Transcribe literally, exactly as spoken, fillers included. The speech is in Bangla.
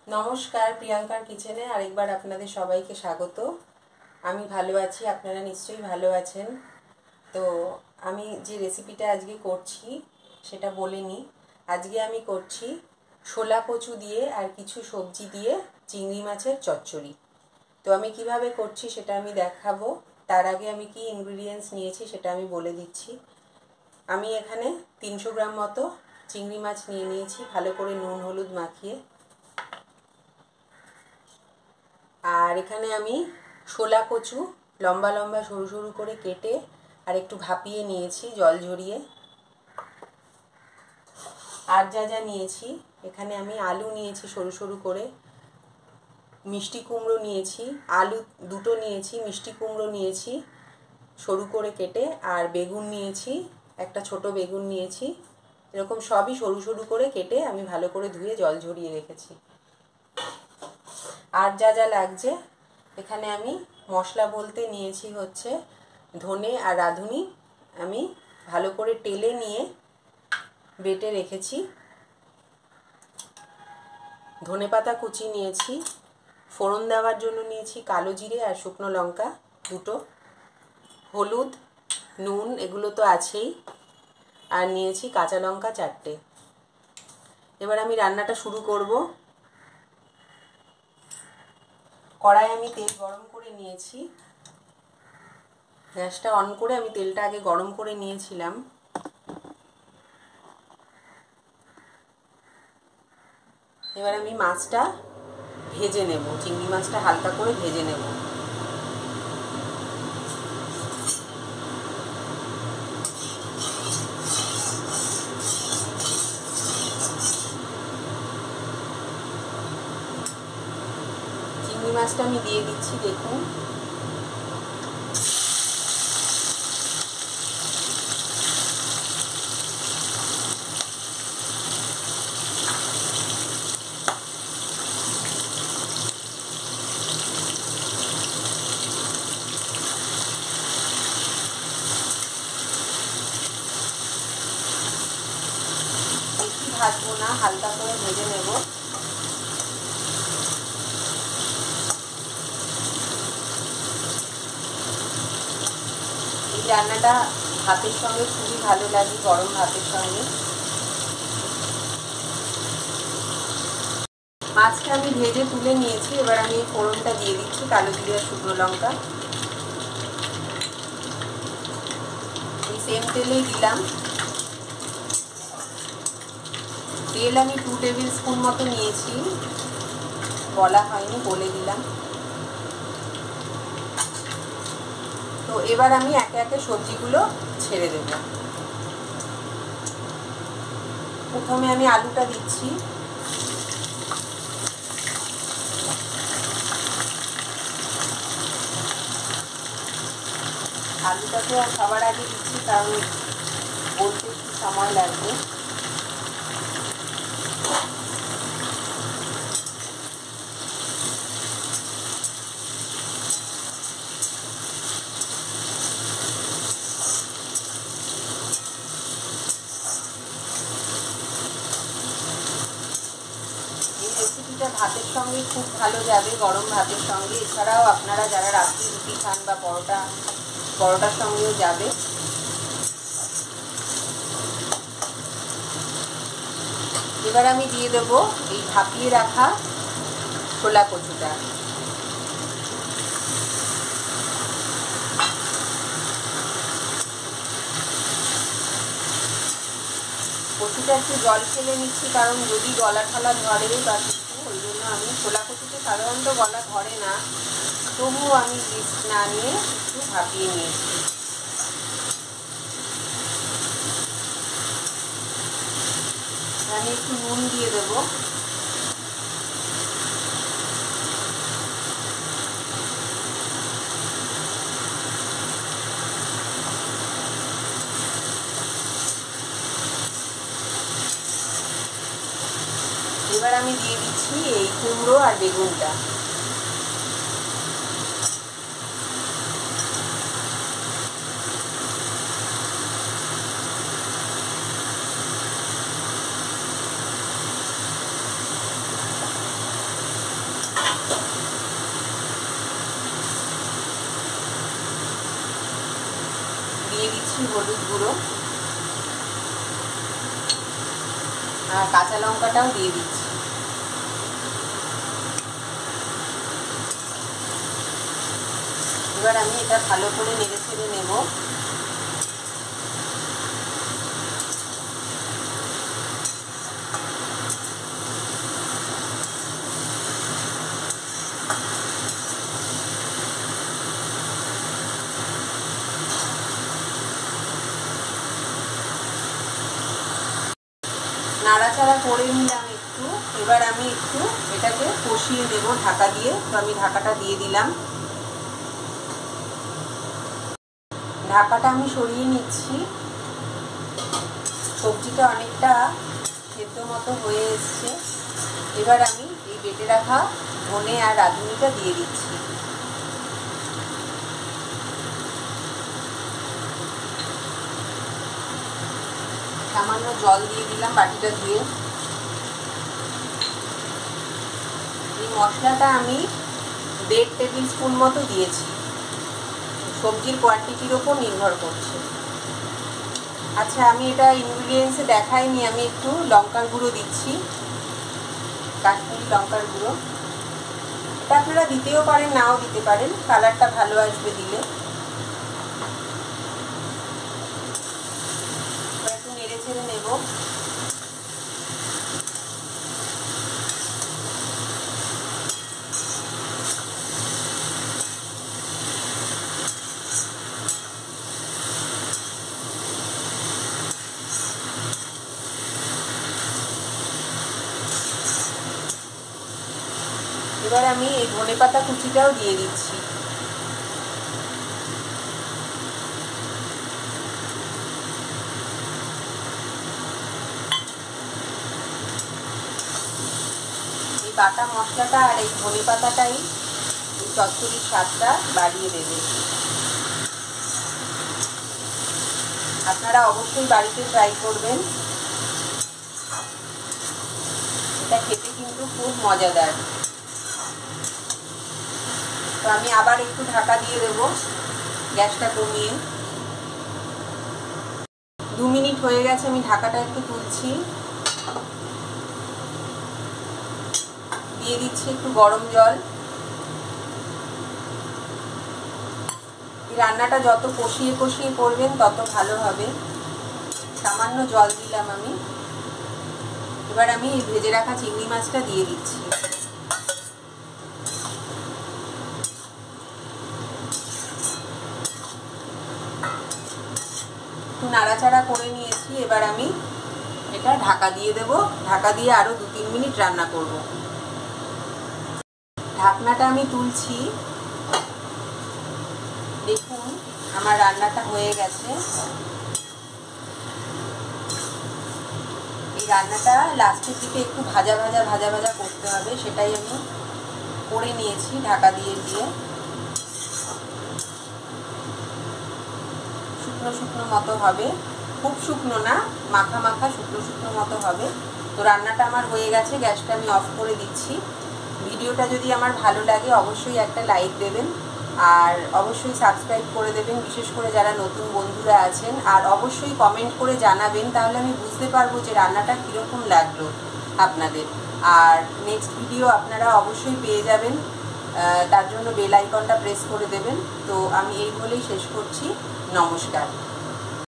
नमस्कार प्रियंकार किचेने आरेकबार आपनादेर सबाइके स्वागत। आमी भालो आछि, आपनारा निश्चयई भालो आछेन। तो आमी जे रेसिपिटा आजके करछि सेटा बोले निই। आजके आमी करछि शोला कचु दिए आर किछु सब्जी दिए चिंगड़ी माछेर चच्चड़ी। तो आमी किभाबे करछि सेटा आमी देखाबो। तार आगे आमी कि इनग्रेडियेंट्स निয়েছি सेटा आमी बोले दिচ্ছি। आमी एखाने तीनशो ग्राम मतो चिंगड़ी माछ निয়ে নিয়েছি ভালো করে নুন হলুদ মাখিয়ে। আর এখানে আমি শোলা কচু লম্বা লম্বা সরু সরু করে কেটে আর একটু ভাপিয়ে নিয়েছি জল ঝরিয়ে। আর যা যা নিয়েছি এখানে আমি আলু নিয়েছি সরু সরু করে, মিষ্টি কুমড়ো নিয়েছি, আলু দুটো নিয়েছি, মিষ্টি কুমড়ো নিয়েছি সরু করে কেটে, আর বেগুন নিয়েছি একটা ছোট বেগুন নিয়েছি। এরকম সবই সরু সরু করে কেটে আমি ভালো করে ধুয়ে জল ঝরিয়ে রেখেছি। আর যা যা লাগছে এখানে আমি মশলা বলতে নিয়েছি হচ্ছে ধনে আর রাঁধুনি আমি ভালো করে টেলে নিয়ে বেটে রেখেছি। ধনেপাতা কুচি নিয়েছি, ফোড়ন দেওয়ার জন্য নিয়েছি কালো জিরে আর শুকনো লঙ্কা দুটো, হলুদ নুন এগুলো তো আছেই, আর নিয়েছি কাঁচা লঙ্কা চারটে। এবার আমি রান্নাটা শুরু করব। কড়াই আমি তেল গরম করে নিয়েছি, গ্যাসটা অন করে আমি তেলটা আগে গরম করে নিয়েছিলাম। এবার আমি মাছটা ভেজে নেব, চিংড়ি মাছটা হালকা করে ভেজে নেব। চিংড়ি মাছটা আমি দিয়ে দিচ্ছি, দেখুন বেশি ভাজবো না, হালকা করে ভেজে নেব। এই রান্নাটা ভাতের সঙ্গে খুবই ভালো লাগে, গরম ভাতের সঙ্গে। মাছটা আমি ভেজে তুলে নিয়েছি, এবার আমি ফোড়নটা দিয়ে দিচ্ছি কালো জিরে আর শুকনো লঙ্কা। এই সেম তেলেই দিলাম। তেল আমি টু টেবিল স্পুন মতো নিয়েছি, বলা হয়নি বলে দিলাম। তো এবার আমি একে একে সবজিগুলো ছেড়ে দেব। প্রথমে আমি আলুটা দিচ্ছি, আলুটাকে সবার আগে দিচ্ছি কারণ বলতে একটু সময় লাগবে। রেসিপিটা ভাতের সঙ্গে খুব ভালো যাবে, গরম ভাতের সঙ্গে। এছাড়াও আপনারা যারা রাত্রি রুটি খান বা পরোটা পরোটার সঙ্গেও যাবে। এবার আমি দিয়ে দেব এই ভাপিয়ে রাখা ছোলা কচুটা। কচুটা একটু জল ফেলে নিচ্ছি কারণ যদি গলা ঠলা ধরে বা কিছু, ওই জন্য আমি ছোলা কচুতে সাধারণত গলা ধরে না, তবুও আমি রিস্ক না নিয়ে একটু ভাপিয়ে নিয়েছি। আমি একটু নুন দিয়ে দেব। এবার আমি দিয়ে দিচ্ছি এই কুমড়ো আর বেগুনটা। হলুদ গুঁড়ো, আর কাঁচা লঙ্কাটাও দিয়ে দিচ্ছি। এবার আমি এটা ভালো করে নেড়ে ছেড়ে নেব। নাড়াচাড়া করে নিলাম একটু। এবার আমি একটু এটাকে কষিয়ে দেব ঢাকা দিয়ে। তো আমি ঢাকাটা দিয়ে দিলাম। ঢাকাটা আমি সরিয়ে নিচ্ছি। সবজিটা অনেকটা সেদ্ধ মতো হয়ে এসছে। এবার আমি এই বেটে রাখা ধনে আর রাঁধুনিটা দিয়ে দিচ্ছি। সামান্য জল দিয়ে দিলাম বাটিটা ধুয়ে। এই মশলাটা আমি দেড় টেবিল স্পুন মতো দিয়েছি, সবজির কোয়ান্টিটির ওপর নির্ভর করছে। আচ্ছা, আমি এটা ইনগ্রিডিয়েন্টসে দেখাইনি, আমি একটু লঙ্কার গুঁড়ো দিচ্ছি, কাশ্মীরি লঙ্কার গুঁড়ো। এটা আপনারা দিতেও পারেন, নাও দিতে পারেন, কালারটা ভালো আসবে দিলে। একটু নেড়ে ছেড়ে নেব। এবার আমি এই ধনেপাতা কুচিটাও দিয়ে দিচ্ছি। এই বাটা মশলাটা আর এই ধনেপাতাটাই এই চচ্চড়ির স্বাদটা বাড়িয়ে দেবে। আপনারা অবশ্যই বাড়িতে ট্রাই করবেন, এটা খেতে কিন্তু খুব মজাদার। তো আমি আবার একটু ঢাকা দিয়ে দেবো, গ্যাসটা কমিয়ে। দু মিনিট হয়ে গেছে, আমি ঢাকাটা একটু তুলছি। দিয়ে দিচ্ছি একটু গরম জল। এই রান্নাটা যত কষিয়ে কষিয়ে করবেন তত ভালো হবে। সামান্য জল দিলাম আমি। এবার আমি ভেজে রাখা চিংড়ি মাছটা দিয়ে দিচ্ছি। একটু নাড়াচাড়া করে নিয়েছি। এবার আমি এটা ঢাকা দিয়ে দেব। ঢাকা দিয়ে আরো দু তিন মিনিট রান্না করব। ঢাকনাটা আমি তুলছি। দেখুন আমার রান্নাটা হয়ে গেছে। এই রান্নাটা লাস্টের দিকে একটু ভাজা ভাজা ভাজা ভাজা করতে হবে, সেটাই আমি করে নিয়েছি ঢাকা দিয়ে দিয়ে। শুকনো শুকনো মতো হবে, খুব শুকনো না, মাখা মাখা শুকনো শুকনো মতো হবে। তো রান্নাটা আমার হয়ে গেছে, গ্যাসটা আমি অফ করে দিচ্ছি। ভিডিওটা যদি আমার ভালো লাগে অবশ্যই একটা লাইক দেবেন, আর অবশ্যই সাবস্ক্রাইব করে দেবেন, বিশেষ করে যারা নতুন বন্ধুরা আছেন। আর অবশ্যই কমেন্ট করে জানাবেন, তাহলে আমি বুঝতে পারবো যে রান্নাটা কীরকম লাগলো আপনাদের। আর নেক্সট ভিডিও আপনারা অবশ্যই পেয়ে যাবেন, তার জন্য বেল আইকনটা প্রেস করে দেবেন। তো আমি এই বলেই শেষ করছি। নমস্কার।